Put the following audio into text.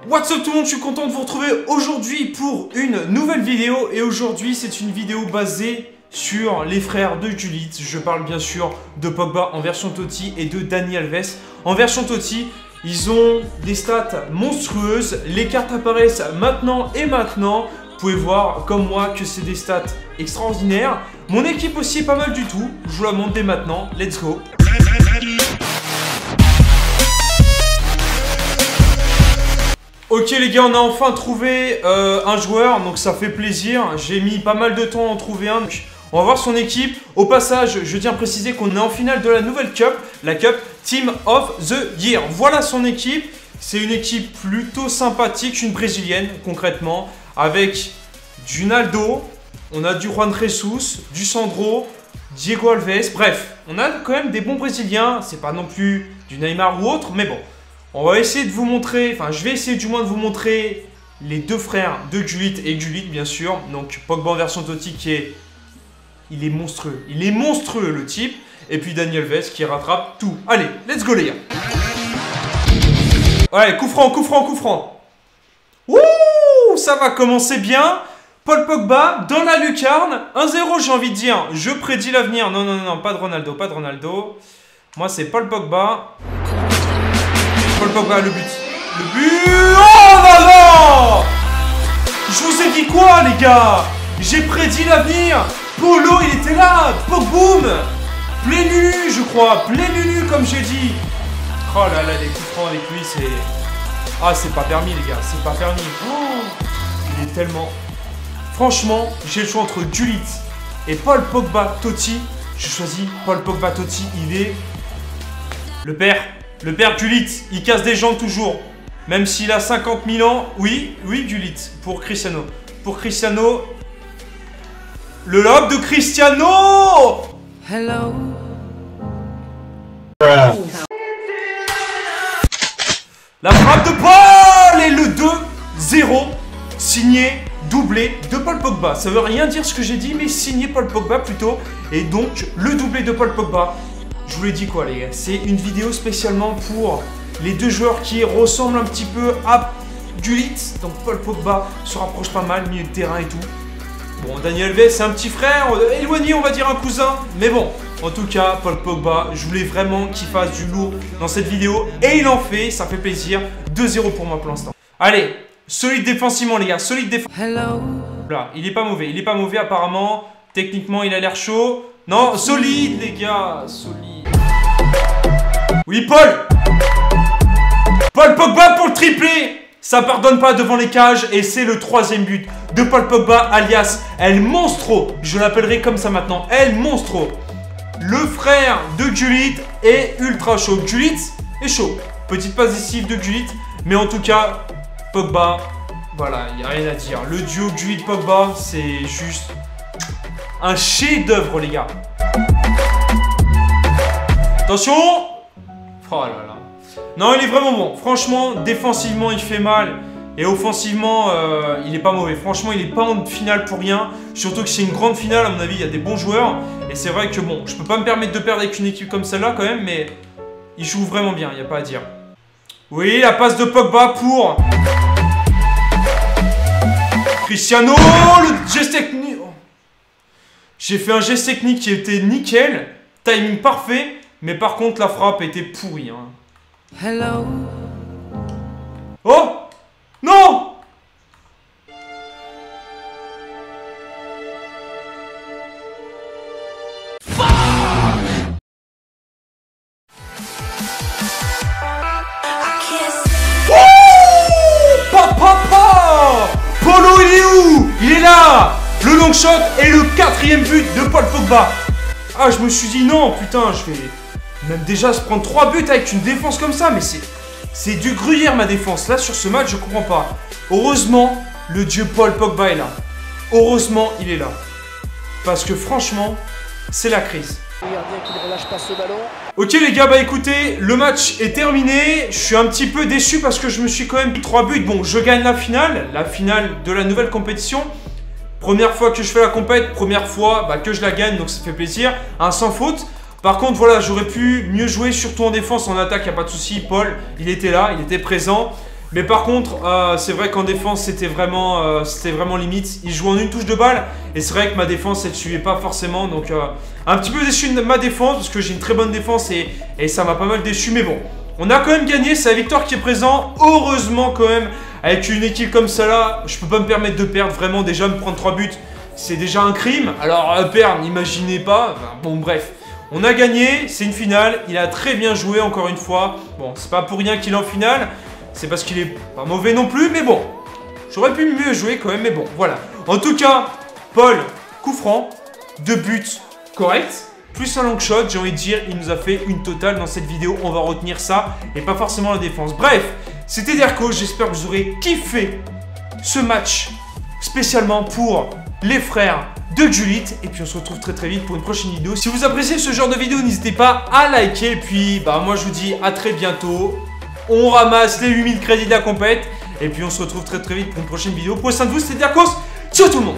What's up tout le monde, je suis content de vous retrouver aujourd'hui pour une nouvelle vidéo. Et aujourd'hui c'est une vidéo basée sur les frères de Gullit. Je parle bien sûr de Pogba en version Totti et de Dani Alves en version Totti. Ils ont des stats monstrueuses, les cartes apparaissent maintenant et maintenant. Vous pouvez voir comme moi que c'est des stats extraordinaires. Mon équipe aussi est pas mal du tout, je vous la montre dès maintenant, let's go. Ok les gars, on a enfin trouvé un joueur, donc ça fait plaisir. J'ai mis pas mal de temps à en trouver un. Donc on va voir son équipe. Au passage, je tiens à préciser qu'on est en finale de la nouvelle Cup, la Cup Team of the Year. Voilà son équipe. C'est une équipe plutôt sympathique, une brésilienne concrètement, avec du Naldo, on a du Juan Jesus, du Sandro, Diego Alves. Bref, on a quand même des bons brésiliens. C'est pas non plus du Neymar ou autre, mais bon. On va essayer de vous montrer, enfin je vais essayer du moins de vous montrer les deux frères de Gullit et Gullit bien sûr. Donc Pogba en version Totti qui est... Il est monstrueux. Il est monstrueux le type. Et puis Dani Alves qui rattrape tout. Allez, let's go les gars. Ouais, coup franc, coup franc, coup franc. Ouh, ça va commencer bien. Paul Pogba dans la lucarne. 1-0 j'ai envie de dire. Je prédis l'avenir. Non, non, non, pas de Ronaldo, pas de Ronaldo. Moi c'est Paul Pogba. Paul Pogba, le but. Le but. Oh non, non. Je vous ai dit quoi, les gars? J'ai prédit l'avenir. Polo, il était là. Pogboum. Plein nunu, je crois. Plein nunu, comme j'ai dit. Oh là là, les coups francs avec lui, c'est... Ah, c'est pas permis, les gars. C'est pas permis. Oh, il est tellement... Franchement, j'ai le choix entre Gullit et Paul Pogba Totti. Je choisis Paul Pogba Totti. Il est... Le père Gullit, il casse des jambes toujours. Même s'il a 50 000 ans. Oui, oui, Gullit. Pour Cristiano. Pour Cristiano. Le lob de Cristiano. Hello. La frappe de Paul et le 2-0. Signé, doublé de Paul Pogba. Ça veut rien dire ce que j'ai dit, mais signé Paul Pogba plutôt. Et donc, le doublé de Paul Pogba. Je vous l'ai dit quoi les gars, c'est une vidéo spécialement pour les deux joueurs qui ressemblent un petit peu à Gullit. Donc Paul Pogba se rapproche pas mal, milieu de terrain et tout. Bon, Dani Alves c'est un petit frère, éloigné on va dire un cousin. Mais bon, en tout cas Paul Pogba, je voulais vraiment qu'il fasse du lourd dans cette vidéo. Et il en fait, ça fait plaisir. 2-0 pour moi pour l'instant. Allez, solide défensivement les gars, solide défensivement. Là, il est pas mauvais apparemment. Techniquement il a l'air chaud. Non, solide les gars, solide. Oui, Paul Pogba pour le triplé. Ça pardonne pas devant les cages. Et c'est le troisième but de Paul Pogba, alias El Monstro. Je l'appellerai comme ça maintenant, El Monstro. Le frère de Gullit est ultra chaud. Gullit est chaud. Petite passe décisive de Gullit. Mais en tout cas, Pogba, voilà, il n'y a rien à dire. Le duo Gullit-Pogba, c'est juste un chef-d'œuvre, les gars. Attention. Oh là là. Non, il est vraiment bon. Franchement, défensivement, il fait mal. Et offensivement, il est pas mauvais. Franchement, il est pas en finale pour rien. Surtout que c'est une grande finale, à mon avis, il y a des bons joueurs. Et c'est vrai que bon, je peux pas me permettre de perdre avec une équipe comme celle-là quand même. Mais il joue vraiment bien, il n'y a pas à dire. Oui, la passe de Pogba pour... Cristiano, le geste technique. J'ai fait un geste technique qui était nickel. Timing parfait. Mais par contre, la frappe était pourrie. Hein. Hello. Oh non. Polo, il est où? Il est là. Le long shot et le quatrième but de Paul Pogba. Ah, je me suis dit non, putain, je vais... Même déjà se prendre 3 buts avec une défense comme ça, mais c'est du gruyère ma défense. Là sur ce match je comprends pas. Heureusement le dieu Paul Pogba est là. Heureusement il est là. Parce que franchement c'est la crise. Ok les gars, bah écoutez, le match est terminé. Je suis un petit peu déçu parce que je me suis quand même mis 3 buts. Bon, je gagne la finale de la nouvelle compétition. Première fois que je fais la compète, première fois que je la gagne, donc ça fait plaisir. Un sans faute. Par contre, voilà, j'aurais pu mieux jouer, surtout en défense, en attaque, il n'y a pas de souci. Paul, il était là, il était présent. Mais par contre, c'est vrai qu'en défense, c'était vraiment limite. Il joue en une touche de balle. Et c'est vrai que ma défense, elle ne suivait pas forcément. Donc, un petit peu déçu de ma défense. Parce que j'ai une très bonne défense et ça m'a pas mal déçu. Mais bon, on a quand même gagné. C'est la victoire qui est présente. Heureusement, quand même, avec une équipe comme ça là, je peux pas me permettre de perdre. Vraiment, déjà, me prendre 3 buts, c'est déjà un crime. Alors, perdre, n'imaginez pas. Enfin, bon, bref. On a gagné. C'est une finale. Il a très bien joué, encore une fois. Bon, c'est pas pour rien qu'il est en finale. C'est parce qu'il est pas mauvais non plus, mais bon. J'aurais pu mieux jouer quand même, mais bon, voilà. En tout cas, Paul, coup franc, 2 buts corrects, plus un long shot, j'ai envie de dire, il nous a fait une totale dans cette vidéo. On va retenir ça, et pas forcément la défense. Bref, c'était Derko, j'espère que vous aurez kiffé ce match, spécialement pour les frères de Juliette. Et puis on se retrouve très très vite pour une prochaine vidéo. Si vous appréciez ce genre de vidéo, n'hésitez pas à liker. Et puis, moi je vous dis à très bientôt. On ramasse les 8000 crédits de la compète. Et puis on se retrouve très très vite pour une prochaine vidéo. Prenez soin de vous, c'était Derkos. Ciao tout le monde.